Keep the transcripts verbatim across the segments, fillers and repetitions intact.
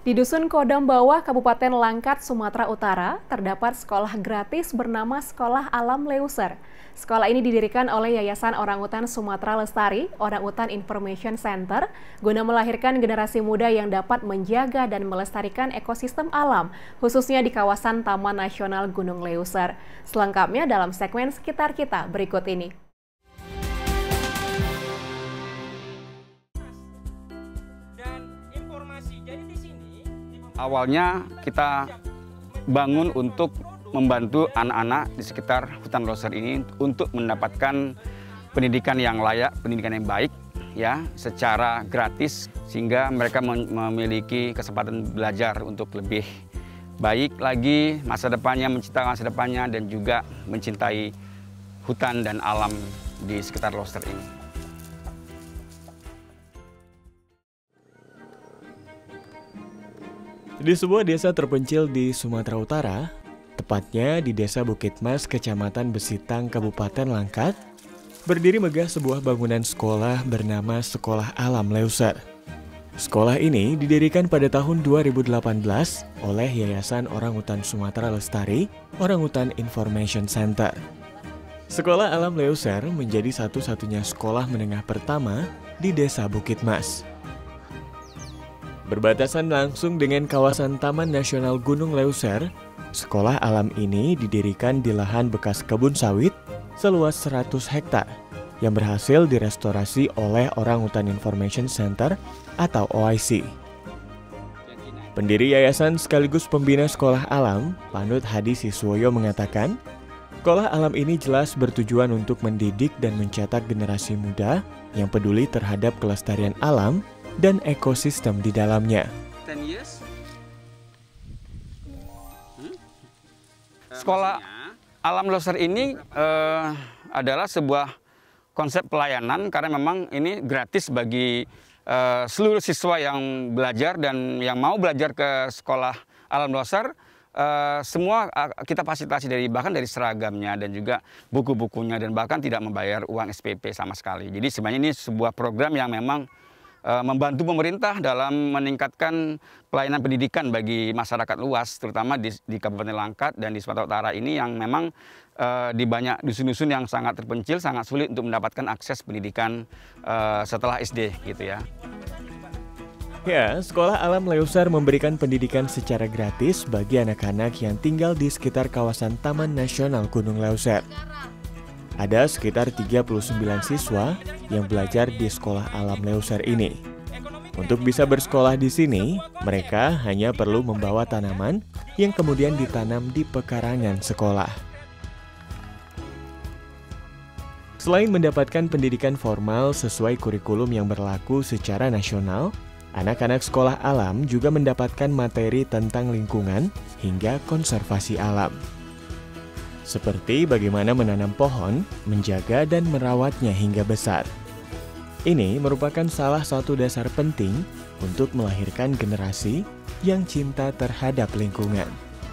Di Dusun Kodam Bawah, Kabupaten Langkat, Sumatera Utara, terdapat sekolah gratis bernama Sekolah Alam Leuser. Sekolah ini didirikan oleh Yayasan Orangutan Sumatera Lestari, Orangutan Information Center, guna melahirkan generasi muda yang dapat menjaga dan melestarikan ekosistem alam, khususnya di kawasan Taman Nasional Gunung Leuser. Selengkapnya dalam segmen Sekitar Kita berikut ini. Awalnya kita bangun untuk membantu anak-anak di sekitar hutan Leuser ini untuk mendapatkan pendidikan yang layak, pendidikan yang baik, ya, secara gratis sehingga mereka memiliki kesempatan belajar untuk lebih baik lagi masa depannya, menciptakan masa depannya dan juga mencintai hutan dan alam di sekitar Leuser ini. Di sebuah desa terpencil di Sumatera Utara, tepatnya di Desa Bukit Mas, Kecamatan Besitang, Kabupaten Langkat, berdiri megah sebuah bangunan sekolah bernama Sekolah Alam Leuser. Sekolah ini didirikan pada tahun dua ribu delapan belas oleh Yayasan Orangutan Sumatera Lestari, Orangutan Information Center. Sekolah Alam Leuser menjadi satu-satunya sekolah menengah pertama di Desa Bukit Mas. Berbatasan langsung dengan kawasan Taman Nasional Gunung Leuser, sekolah alam ini didirikan di lahan bekas kebun sawit seluas seratus hektar yang berhasil direstorasi oleh Orangutan Information Center atau O I C. Pendiri yayasan sekaligus pembina sekolah alam, Panut Hadi Siswoyo mengatakan, sekolah alam ini jelas bertujuan untuk mendidik dan mencetak generasi muda yang peduli terhadap kelestarian alam dan ekosistem di dalamnya. Sekolah Alam Leuser ini uh, adalah sebuah konsep pelayanan karena memang ini gratis bagi uh, seluruh siswa yang belajar dan yang mau belajar ke Sekolah Alam Leuser. Uh, semua uh, kita fasilitasi dari bahkan dari seragamnya dan juga buku-bukunya dan bahkan tidak membayar uang S P P sama sekali. Jadi sebenarnya ini sebuah program yang memang membantu pemerintah dalam meningkatkan pelayanan pendidikan bagi masyarakat luas, terutama di, di Kabupaten Langkat dan di Sumatera Utara ini yang memang uh, di banyak dusun-dusun yang sangat terpencil, sangat sulit untuk mendapatkan akses pendidikan uh, setelah S D, gitu ya. Ya, Sekolah Alam Leuser memberikan pendidikan secara gratis bagi anak-anak yang tinggal di sekitar kawasan Taman Nasional Gunung Leuser. Ada sekitar tiga puluh sembilan siswa yang belajar di Sekolah Alam Leuser ini. Untuk bisa bersekolah di sini, mereka hanya perlu membawa tanaman yang kemudian ditanam di pekarangan sekolah. Selain mendapatkan pendidikan formal sesuai kurikulum yang berlaku secara nasional, anak-anak sekolah alam juga mendapatkan materi tentang lingkungan hingga konservasi alam. Seperti bagaimana menanam pohon, menjaga dan merawatnya hingga besar. Ini merupakan salah satu dasar penting untuk melahirkan generasi yang cinta terhadap lingkungan.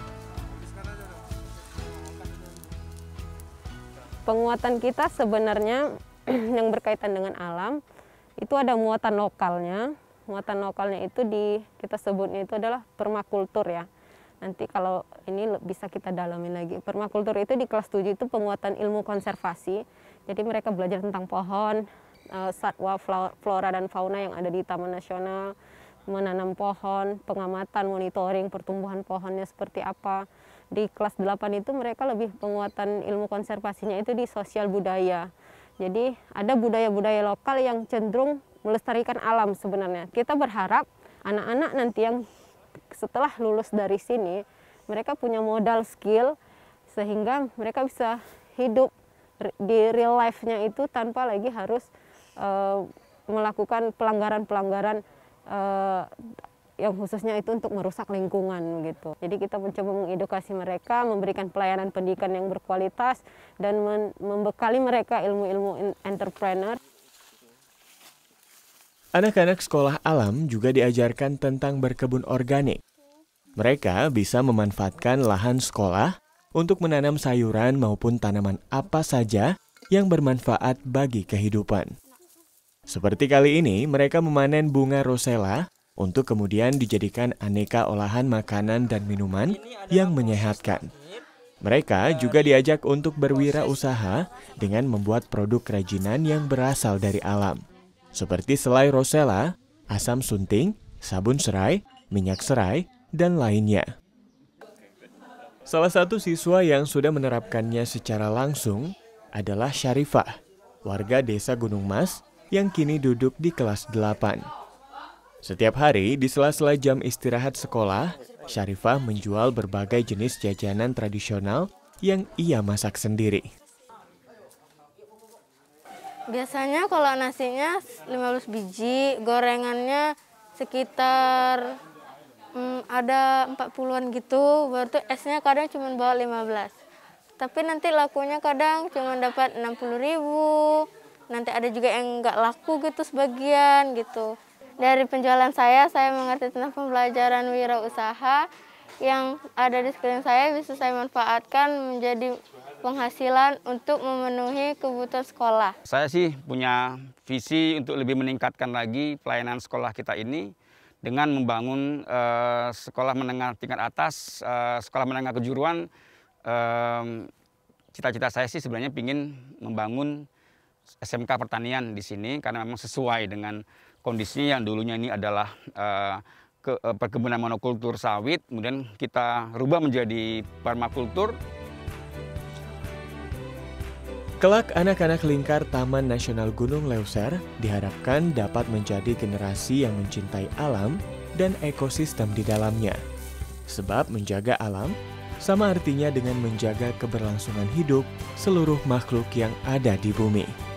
Penguatan kita sebenarnya yang berkaitan dengan alam, itu ada muatan lokalnya. Muatan lokalnya itu di kita sebutnya itu adalah permakultur ya. Nanti kalau ini bisa kita dalamin lagi. Permakultur itu di kelas tujuh itu penguatan ilmu konservasi. Jadi mereka belajar tentang pohon, satwa, flora dan fauna yang ada di Taman Nasional, menanam pohon, pengamatan, monitoring pertumbuhan pohonnya seperti apa. Di kelas delapan itu mereka lebih penguatan ilmu konservasinya itu di sosial budaya. Jadi ada budaya-budaya lokal yang cenderung melestarikan alam sebenarnya. Kita berharap anak-anak nanti yang setelah lulus dari sini, mereka punya modal skill sehingga mereka bisa hidup di real life-nya itu tanpa lagi harus uh, melakukan pelanggaran-pelanggaran uh, yang khususnya itu untuk merusak lingkungan gitu. Jadi kita mencoba mengedukasi mereka, memberikan pelayanan pendidikan yang berkualitas dan membekali mereka ilmu-ilmu entrepreneur. Anak-anak sekolah alam juga diajarkan tentang berkebun organik. Mereka bisa memanfaatkan lahan sekolah untuk menanam sayuran maupun tanaman apa saja yang bermanfaat bagi kehidupan. Seperti kali ini, mereka memanen bunga rosella untuk kemudian dijadikan aneka olahan makanan dan minuman yang menyehatkan. Mereka juga diajak untuk berwirausaha dengan membuat produk kerajinan yang berasal dari alam, seperti selai rosella, asam sunting, sabun serai, minyak serai, dan lainnya. Salah satu siswa yang sudah menerapkannya secara langsung adalah Syarifah, warga desa Gunung Mas yang kini duduk di kelas delapan. Setiap hari di sela-sela jam istirahat sekolah, Syarifah menjual berbagai jenis jajanan tradisional yang ia masak sendiri. Biasanya kalau nasinya lima belas biji, gorengannya sekitar hmm, ada empat puluhan gitu, baru esnya kadang cuma bawa lima belas. Tapi nanti lakunya kadang cuma dapat enam puluh ribu, nanti ada juga yang nggak laku gitu sebagian gitu. Dari penjualan saya, saya mengerti tentang pembelajaran wirausaha yang ada di sekeliling saya bisa saya manfaatkan menjadi penghasilan untuk memenuhi kebutuhan sekolah. Saya sih punya visi untuk lebih meningkatkan lagi pelayanan sekolah kita ini dengan membangun uh, sekolah menengah tingkat atas, uh, sekolah menengah kejuruan. Cita-cita uh, saya sih sebenarnya ingin membangun S M K pertanian di sini karena memang sesuai dengan kondisinya yang dulunya ini adalah uh, ke, uh, perkebunan monokultur sawit, kemudian kita rubah menjadi permakultur. Kelak anak-anak lingkar Taman Nasional Gunung Leuser diharapkan dapat menjadi generasi yang mencintai alam dan ekosistem di dalamnya. Sebab menjaga alam sama artinya dengan menjaga keberlangsungan hidup seluruh makhluk yang ada di bumi.